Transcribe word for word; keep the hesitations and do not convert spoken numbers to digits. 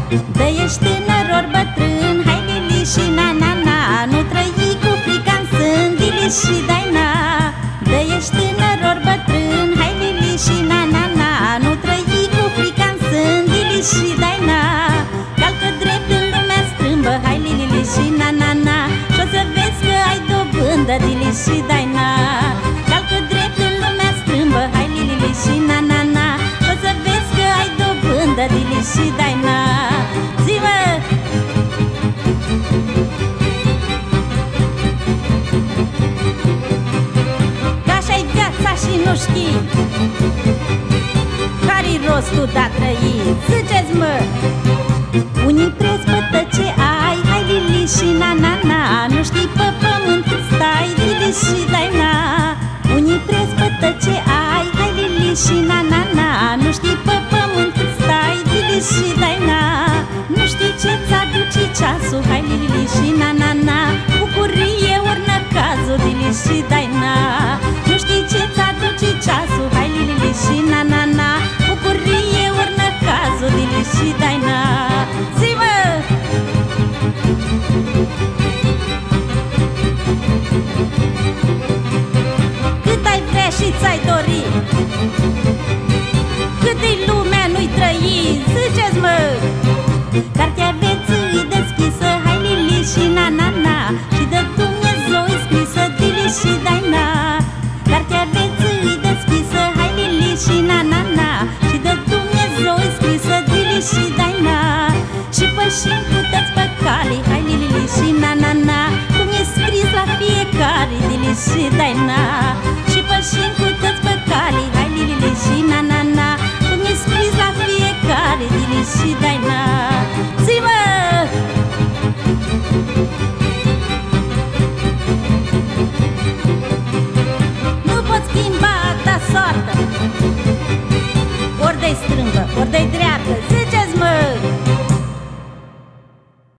Dă-ești tânăr ori bătrân, hai Lili și na-na-na, nu trăi cu frica în sân, Lili și Daina. Dă-ești tânăr ori bătrân, hai Lili și na-na-na, nu trăi cu frica în sân, Lili și Daina. Calcă drept în lumea strâmbă, hai Lili și na-na-na, și-o să vezi că ai dobândă, Lili și Daina. Calcă drept în lumea strâmbă, hai Lili și na-na-na, și-o să vezi că ai dobândă, Lili și Daina. Zi-mă! Că așa-i viața și nu știi care-i rostul de-a trăi. Ziceți, mă! Unii presbătă ce ai, hai Lili și na-na-na, nu știi pe pământ cât stai, Lili și Daina. Unii presbătă ce ai, hai Lili și na-na-na, nu știi pe pământ cât stai, Lili și Daina. Nu știi ce-ți aduce ceasul, hai Lili și na-na-na, bucurie ori năcazul, Lili și Daina. Nu știi ce-ți aduce ceasul, hai Lili și na-na-na, bucurie ori năcazul, Lili și Daina. Zi-mă! Cât ai vrea și ți-ai dori, cât-i lumea nu-i trăi, ziceți, mă! Cartea vieții deschisă, hai Lili și na-na-na, și de Dumnezeu-i scrisă, Lili și Daina. Cartea vieții deschisă, hai Lili și na-na-na, și de Dumnezeu-i scrisă, Lili și Daina. Și pășim cu tăți pe cale, hai Lili și na-na-na, cum e scris la fiecare, Lili și Daina. Și pășim cu tăți pe cale, hai Lili și na-na-na, cum e scris la fiecare, Lili și Daina. Zi-mă! Nu poți schimba ta soartă, ori de-i strâmbă, ori de-i